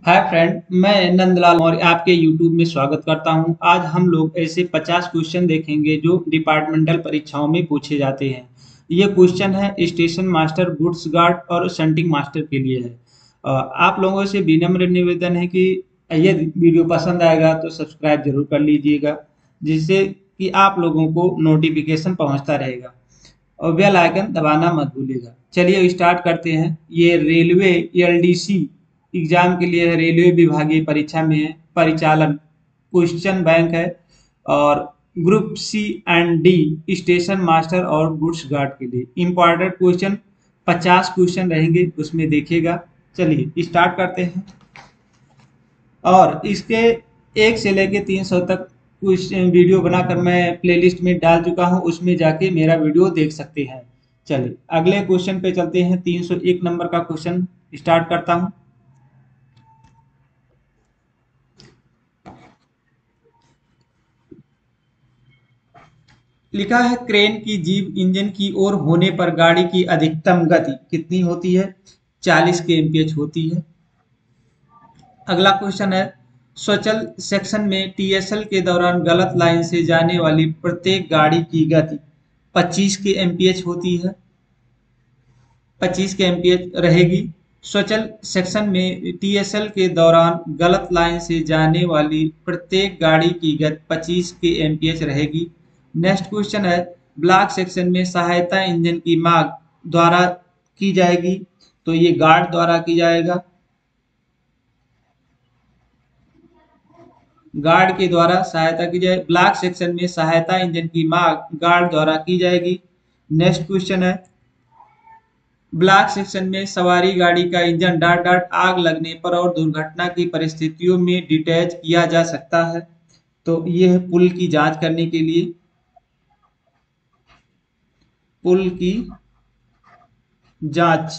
Hi friend, मैं नंदलाल और आपके यूट्यूब में स्वागत करता हूं। आज हम लोग ऐसे 50 क्वेश्चन देखेंगे जो डिपार्टमेंटल परीक्षाओं में पूछे जाते हैं। ये क्वेश्चन है स्टेशन मास्टर, गुड्स गार्ड और शंटिंग मास्टर के लिए है। आप लोगों से विनम्र निवेदन है कि यदि वीडियो पसंद आएगा तो सब्सक्राइब जरूर कर लीजिएगा, जिससे कि आप लोगों को नोटिफिकेशन पहुंचता रहेगा और बेल आइकन दबाना मत भूलिएगा। चलिए स्टार्ट करते हैं। ये रेलवे एलडीसी एग्जाम के लिए है, रेलवे विभागीय परीक्षा में है। परिचालन क्वेश्चन बैंक है और group C and D station master और गुड्स गार्ड के लिए इंपॉर्टेंट क्वेश्चन 50 क्वेश्चन रहेंगे, उसमें देखिएगा। चलिए स्टार्ट करते हैं। और इसके 1 से लेके 300 तक कुछ वीडियो बनाकर मैं प्लेलिस्ट में डाल चुका हूं, उसमें जाके मेरा वीडियो देख सकते हैं। चलिए अगले क्वेश्चन पे चलते हैं। 301 नंबर का क्वेश्चन स्टार्ट करता हूं। लिखा है क्रेन की जीभ इंजन की ओर होने पर गाड़ी की अधिकतम गति कितनी होती है? 40 के एमपीएच होती है। अगला क्वेश्चन है स्वचल सेक्शन में टीएसएल के दौरान गलत लाइन से जाने वाली प्रत्येक गाड़ी की गति 25 के एमपीएच होती है। 25 के एमपीएच रहेगी। स्वचल सेक्शन में टीएसएल के दौरान गलत लाइन से जाने वाली प्रत्येक गाड़ी की गति 25 के एमपीएच रहेगी। नेक्स्ट क्वेश्चन है ब्लॉक सेक्शन में सहायता इंजन की मांग द्वारा की जाएगी, तो ये गार्ड द्वारा की जाएगा। गार्ड के द्वारा सहायता की जाए। ब्लॉक सेक्शन में सहायता इंजन की मांग गार्ड द्वारा की जाएगी। नेक्स्ट क्वेश्चन है ब्लॉक सेक्शन में सवारी गाड़ी का इंजन डॉट डॉट आग लगने पर और दुर्घटना की परिस्थितियों में डिटैच किया जा सकता है, तो ये है पुल की जांच करने के लिए। पुल की जांच।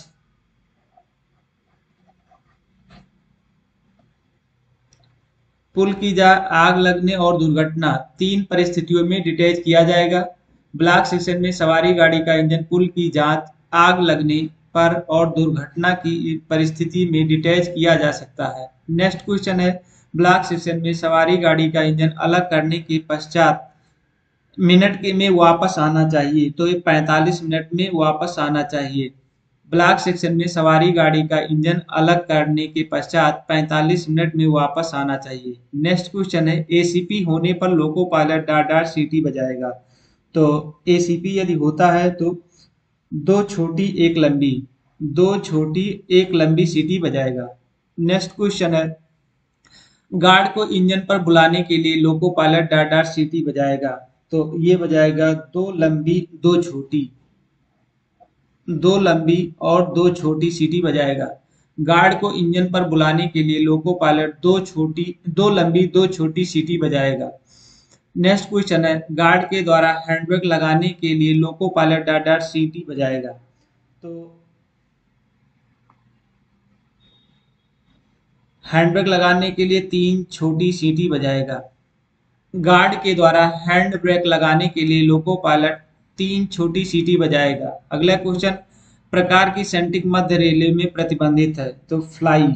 पुल की आग लगने और दुर्घटना तीन परिस्थितियों में डिटैच किया जाएगा। ब्लॉक सेक्शन में सवारी गाड़ी का इंजन पुल की जांच आग लगने पर और दुर्घटना की परिस्थिति में डिटैच किया जा सकता है। नेक्स्ट क्वेश्चन है ब्लॉक सेक्शन में सवारी गाड़ी का इंजन अलग करने के पश्चात मिनट के में वापस आना चाहिए, तो ये 45 मिनट में वापस आना चाहिए। ब्लॉक सेक्शन में सवारी गाड़ी का इंजन अलग करने के पश्चात 45 मिनट में वापस आना चाहिए। नेक्स्ट क्वेश्चन है एसीपी होने पर लोको पायलट डॉट डॉट सीटी बजाएगा, तो एसीपी यदि होता है तो दो छोटी एक लंबी, दो छोटी एक लंबी सीटी बजाएगा। नेक्स्ट क्वेश्चन है गार्ड को इंजन पर बुलाने के लिए लोको पायलट डॉट डॉट सीटी बजाएगा, तो ये बजाएगा दो लंबी दो छोटी, दो लंबी और दो छोटी सीटी बजाएगा। गार्ड को इंजन पर बुलाने के लिए लोको पायलट दो लंबी दो छोटी सीटी बजाएगा। नेक्स्ट क्वेश्चन है गार्ड के द्वारा हैंडब्रेक लगाने के लिए लोको पायलट डॉट डॉट सीटी बजाएगा, तो हैंडब्रेक लगाने के लिए तीन छोटी सीटी बजाएगा। गार्ड के द्वारा हैंड ब्रेक लगाने के लिए लोको पायलट तीन छोटी सीटी बजाएगा। अगला क्वेश्चन प्रकार की सेंटिंग मध्य रेलवे में प्रतिबंधित है, तो फ्लाई,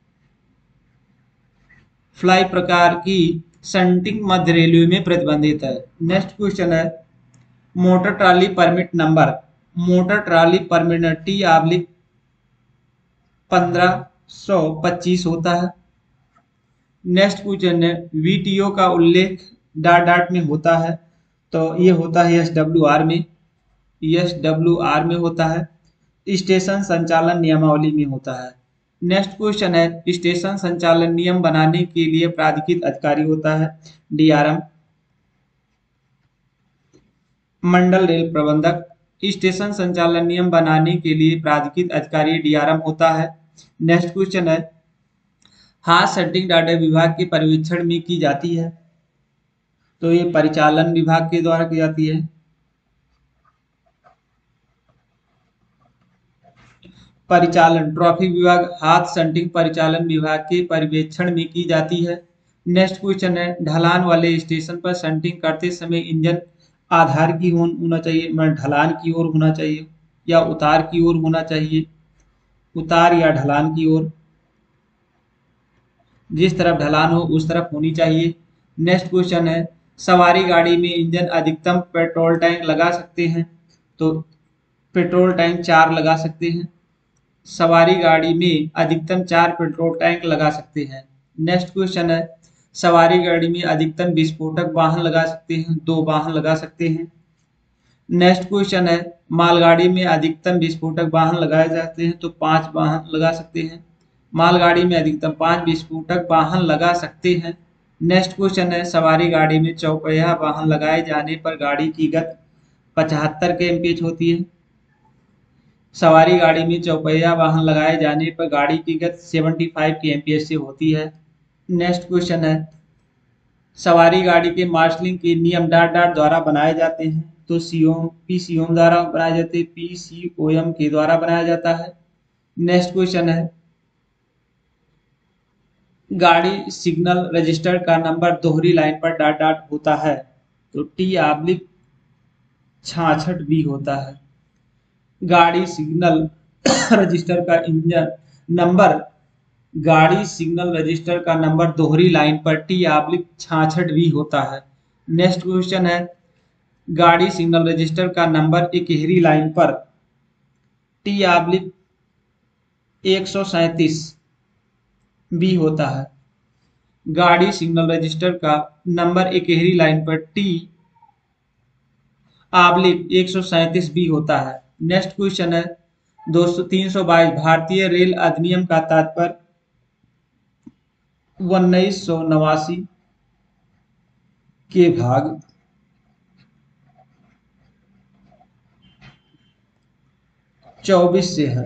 फ्लाई प्रकार की सेंटिंग मध्य रेलवे में प्रतिबंधित है। नेक्स्ट क्वेश्चन है motor trolley permit number, motor trolley permit T oblique 1525 होता है। नेक्स्ट क्वेश्चन है वीटीओ का उल्लेख डॉट डॉट में होता है, तो ये होता है एसडब्ल्यूआर में, एसडब्ल्यूआर में होता है। स्टेशन संचालन नियमावली में होता है। नेक्स्ट क्वेश्चन है स्टेशन संचालन नियम बनाने के लिए प्राधिकृत अधिकारी होता है डीआरएम। मंडल रेल प्रबंधक, स्टेशन संचालन नियम बनाने के लिए प्राधिकृत अधिकारी डीआरएम होता है। नेक्स्ट क्वेश्चन है हाथ सेटिंग डाटा विभाग के पर्यवेक्षण में की जाती है, तो ये परिचालन विभाग के द्वारा की जाती है। परिचालन ट्रैफिक विभाग हाथ सेटिंग परिचालन विभाग के पर्यवेक्षण में की जाती है। नेक्स्ट क्वेश्चन है ढलान वाले स्टेशन पर सेटिंग करते समय इंजन आधार की ओर होना चाहिए, मतलब ढलान की ओर होना चाहिए या उतार की ओर होना चाहिए, उतार या ढलान की ओर। जिस तरफ ढलान हो उस तरफ होनी चाहिए। नेक्स्ट क्वेश्चन है, सवारी गाड़ी में इंजन अधिकतम पेट्रोल टैंक लगा सकते हैं? तो पेट्रोल टैंक 4 लगा सकते हैं। सवारी गाड़ी में अधिकतम 4 पेट्रोल टैंक लगा सकते हैं। नेक्स्ट क्वेश्चन है, सवारी गाड़ी में अधिकतम विस्फोटक वाहन लगा सकते हैं? 2 वाहन लगा सकते हैं। नेक्स्ट क्वेश्चन है, मालगाड़ी में अधिकतम विस्फोटक वाहन लगाए जाते हैं? तो 5 वाहन लगा सकते हैं। मालगाड़ी में अधिकतम 5 विस्फोटक वाहन लगा सकते हैं। नेक्स्ट क्वेश्चन है, सवारी गाड़ी में चौपहिया वाहन लगाए जाने पर गाड़ी की गति 75 kmph होती है। सवारी गाड़ी में चौपहिया वाहन लगाए जाने पर गाड़ी की गति 75 kmph से होती है। नेक्स्ट क्वेश्चन है, सवारी गाड़ी के मार्शलिंग के नियम डॉट डॉट द्वारा बनाए जाते हैं? तो पीसीओम द्वारा बनाए जाते हैं, पीसीओएम के द्वारा बनाया जाता है। नेक्स्ट क्वेश्चन है, गाड़ी सिग्नल रजिस्टर का नंबर दोहरी लाइन पर डॉट डॉट होता है? तो T/66B होता है। गाड़ी सिग्नल रजिस्टर का इंजन नंबर गाड़ी सिग्नल रजिस्टर का नंबर दोहरी लाइन पर T/66B होता है। नेक्स्ट क्वेश्चन है, गाड़ी सिग्नल रजिस्टर का नंबर इकहरी लाइन पर T/137B होता है। गाड़ी सिग्नल रजिस्टर का नंबर इकहरी लाइन पर T/137B होता है। नेक्स्ट क्वेश्चन है, 322 भारतीय रेल अधिनियम का तात्पर्य 1989 के भाग 24 से है।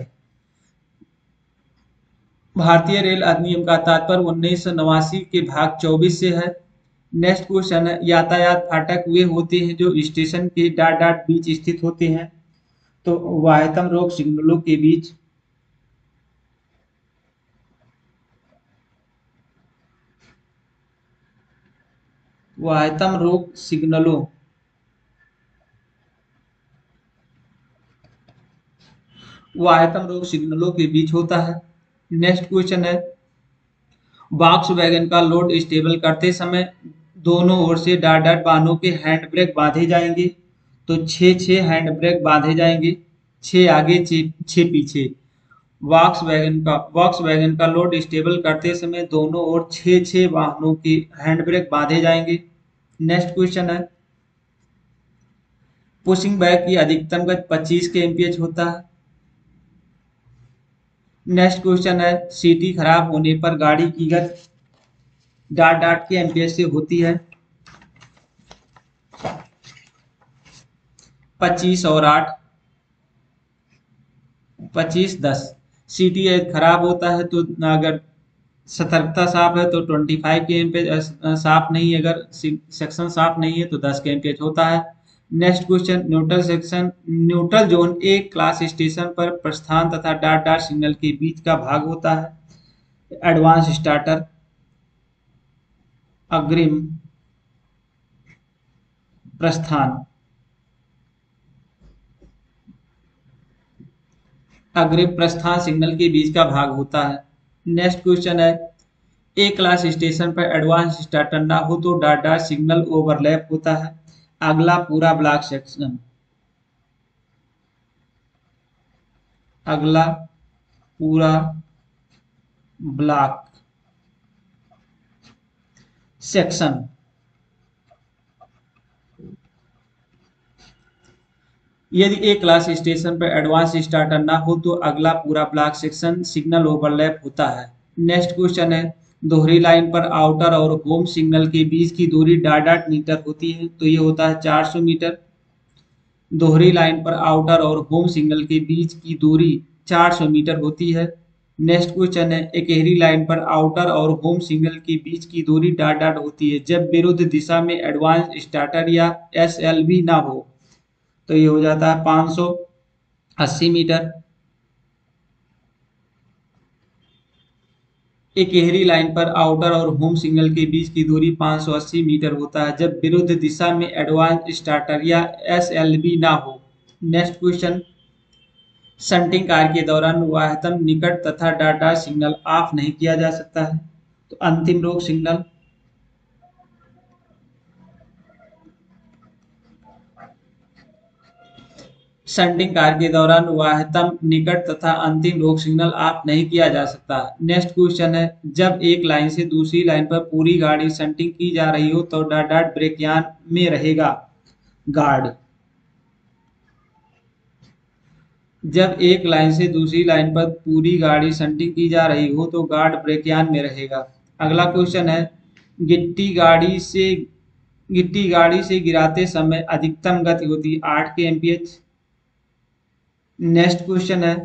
भारतीय रेल अधिनियम का तात्पर्य 1989 के भाग 24 से है। नेक्स्ट क्वेश्चन है, यातायात फाटक वे होते हैं जो स्टेशन के डॉट डॉट बीच स्थित होते हैं? तो वाह्यतम रोक सिग्नलों के बीच। वाह्यतम रोक सिग्नलों के बीच होता है। नेक्स्ट क्वेश्चन है, वॉक्सवैगन का लोड स्टेबल करते समय दोनों ओर से डॉट डॉट वाहनों के हैंड ब्रेक बांधे जाएंगे? तो 6 हैंड ब्रेक बांधे जाएंगे, 6 आगे 6 पीछे। वॉक्सवैगन का लोड स्टेबल करते समय दोनों ओर 6 वाहनों के हैंड ब्रेक बांधे जाएंगे। नेक्स्ट क्वेश्चन है, पुशिंग बैक की अधिकतम गति 25 kmph होता है। नेक्स्ट क्वेश्चन है, सीटी खराब होने पर गाड़ी की गति डॉट डॉट के एम्पियर से होती है? 25 और 8, 25-10। सीटी खराब होता है तो अगर सतर्कता साफ है तो 25 kmph, साफ नहीं, अगर सेक्शन साफ नहीं है तो 10 kmph होता है। नेक्स्ट क्वेश्चन, न्यूट्रल जोन एक क्लास स्टेशन पर प्रस्थान तथा डॉट डॉट सिग्नल के बीच का भाग होता है? एडवांस स्टार्टर, अग्रिम प्रस्थान। अग्रिम प्रस्थान सिग्नल के बीच का भाग होता है। नेक्स्ट क्वेश्चन है, एक क्लास स्टेशन पर एडवांस स्टार्टर ना हो तो डॉट डॉट सिग्नल ओवरलैप होता है? अगला पूरा ब्लॉक सेक्शन। अगला पूरा ब्लॉक सेक्शन। यदि एक क्लास स्टेशन पर एडवांस स्टार्टर ना हो तो अगला पूरा ब्लॉक सेक्शन सिग्नल ओवरलैप होता है। नेक्स्ट क्वेश्चन है, दोहरी लाइन पर आउटर और होम सिग्नल के बीच की दूरी डॉट डॉट मीटर होती है? तो ये होता है 400 मीटर। दोहरी लाइन पर आउटर और होम सिग्नल के बीच की दूरी 400 मीटर होती है। नेक्स्ट क्वेश्चन है, इकहरी लाइन पर आउटर और होम सिग्नल के बीच की दूरी डॉट डॉट होती है जब विरुद्ध दिशा में एडवांस स्टार्टर या एसएलवी ना हो? तो ये हो जाता है 580 मीटर। इकहरी लाइन पर आउटर और होम सिग्नल के बीच की दूरी 580 मीटर होता है जब विरुद्ध दिशा में एडवांस स्टार्टर या एसएलवी ना हो। नेक्स्ट क्वेश्चन, शंटिंग कार्य के दौरान वाह्यतम निकट तथा डॉट डॉट सिग्नल ऑफ नहीं किया जा सकता है? तो अंतिम रोक सिग्नल। शंटिंग कार्य के दौरान वाह्यतम, निकट तथा अंतिम रोक सिग्नल ऑफ नहीं किया जा सकता। नेक्स्ट क्वेश्चन है, जब एक लाइन से दूसरी लाइन पर पूरी गाड़ी शंटिंग की जा रही हो तो डॉट डॉट ब्रेकयान में रहेगा गार्ड। जब एक लाइन से दूसरी लाइन पर पूरी गाड़ी शंटिंग की जा रही हो तो गार्ड ब्रेकयान में रहेगा। अगला क्वेश्चन है, गिट्टी गाड़ी से गिट्टी गाड़ी से गिराते समय अधिकतम गति होती है 8 के एमपीएच। नेक्स्ट क्वेश्चन है,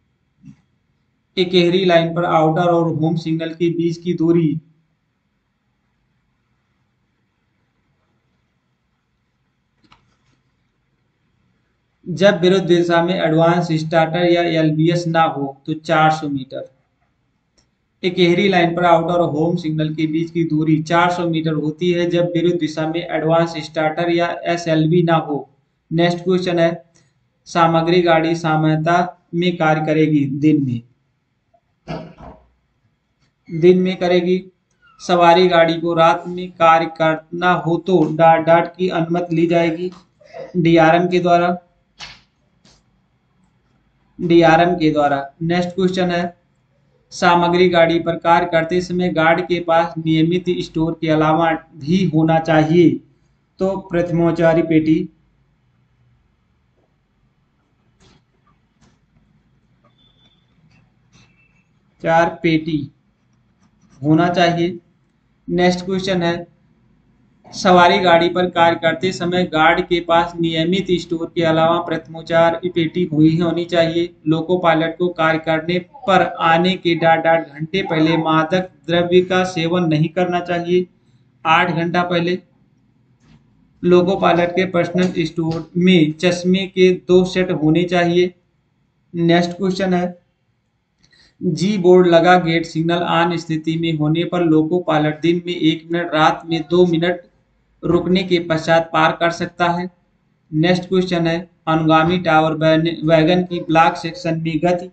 इकहरी लाइन पर आउटर और होम सिग्नल के बीच की दूरी जब विरुद्ध दिशा में एडवांस स्टार्टर या एलबीएस ना हो तो 400 मीटर। इकहरी लाइन पर आउटर और होम सिग्नल के बीच की दूरी 400 मीटर होती है जब विरुद्ध दिशा में एडवांस स्टार्टर या एसएलबी ना हो। नेक्स्ट क्वेश्चन है, सामग्री गाड़ी सामान्यता में कार्य करेगी दिन में करेगी। सवारी गाड़ी को रात में कार्य करना हो तो डाट डाट की अनुमति ली जाएगी डीआरएम के द्वारा। नेक्स्ट क्वेश्चन है, सामग्री गाड़ी पर कार्य करते समय गार्ड के पास नियमित स्टोर के अलावा भी होना चाहिए तो प्रथमोपचारी पेटी। 4 पेटी होना चाहिए। नेक्स्ट क्वेश्चन है, सवारी गाड़ी पर कार्य करते समय गार्ड के पास नियमित स्टोर के अलावा प्रथमोपचार पेटी हुई होनी चाहिए। लोको पायलट को कार्य करने पर आने के डाट घंटे पहले मादक द्रव्य का सेवन नहीं करना चाहिए। 8 घंटा पहले लोको पायलट के पर्सनल स्टोर में चश्मे के 2 सेट होने चाहिए। नेक्स्ट क्वेश्चन है, जी बोर्ड लगा गेट सिग्नल ऑन स्थिति में होने पर लोको पायलट दिन में 1 मिनट, रात में 2 मिनट रुकने के पश्चात पार कर सकता है। नेक्स्ट क्वेश्चन है, अनुगामी टावर वैगन की ब्लॉक सेक्शन में गति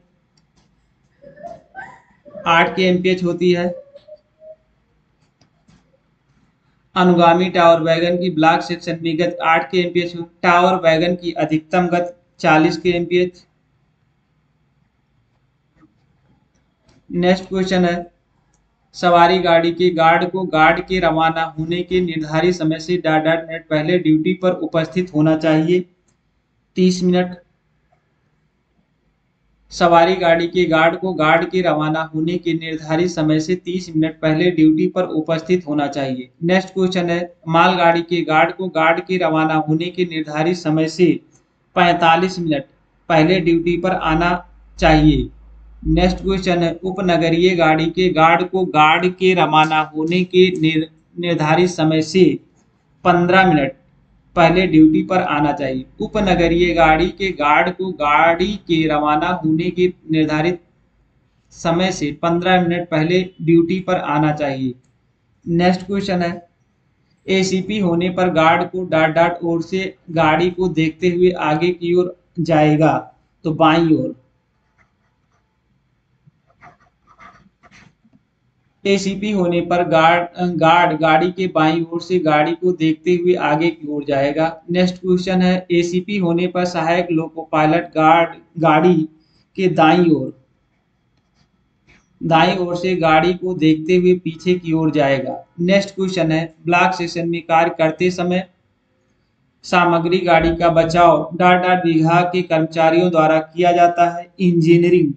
8 के एमपीएच होती है। अनुगामी टावर वैगन की ब्लॉक सेक्शन में गति 8 के एमपीएच। टावर वैगन की अधिकतम गति 40 के एमपीएच। नेक्स्ट क्वेश्चन है, सवारी गाड़ी के गार्ड को गार्ड के रवाना होने के निर्धारित समय से डाट मिनट पहले ड्यूटी पर उपस्थित होना चाहिए 30 मिनट। सवारी गाड़ी के गार्ड को गार्ड के रवाना होने के निर्धारित समय से 30 मिनट पहले ड्यूटी पर उपस्थित होना चाहिए। नेक्स्ट क्वेश्चन है, मालगाड़ी के गार्ड को गार्ड के रवाना होने के निर्धारित समय से 45 मिनट पहले ड्यूटी पर आना चाहिए। नेक्स्ट क्वेश्चन है, उपनगरीय गाड़ी के गार्ड को गार्ड के रवाना होने के निर्धारित समय से 15 मिनट पहले ड्यूटी पर आना चाहिए। उपनगरीय गाड़ी के गार्ड को गाड़ी के रवाना होने के निर्धारित समय से 15 मिनट पहले ड्यूटी पर आना चाहिए। नेक्स्ट क्वेश्चन है, एसीपी होने पर गार्ड को डाट डाट ओर से गाड़ी को देखते हुए आगे की ओर जाएगा तो बाईं ओर। एसीपी होने पर गार्ड गाड़ी के बाईं ओर से गाड़ी को देखते हुए आगे की ओर जाएगा। नेक्स्ट क्वेश्चन है, एसीपी होने पर सहायक लोको पायलट गाड़ी के दाईं ओर से गाड़ी को देखते हुए पीछे की ओर जाएगा। नेक्स्ट क्वेश्चन है, ब्लॉक सेक्शन में कार्य करते समय सामग्री गाड़ी का बचाव डाट डाट विभाग के कर्मचारियों द्वारा किया जाता है। इंजीनियरिंग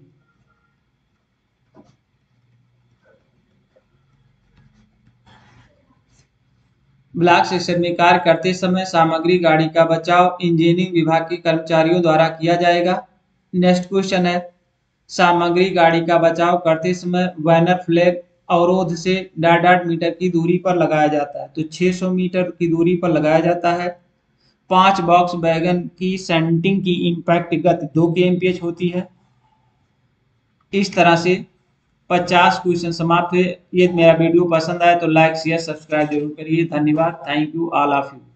ब्लॉक सेक्शन में कार्य करते समय सामग्री गाड़ी का बचाव इंजीनियरिंग विभाग के कर्मचारियों द्वारा किया जाएगा। नेक्स्ट क्वेश्चन है, सामग्री गाड़ी का बचाव करते समय बैनर फ्लैग अवरोध से डाट डाट मीटर की दूरी पर लगाया जाता है तो 600 मीटर की दूरी पर लगाया जाता है। 5 बॉक्स वैगन की सेंटिंग की इम्पैक्ट गति 2 के एमपीएच होती है। इस तरह से 50 क्वेश्चन समाप्त हुए। ये मेरा वीडियो पसंद आए तो लाइक शेयर सब्सक्राइब जरूर करिए। धन्यवाद। Thank you all of you.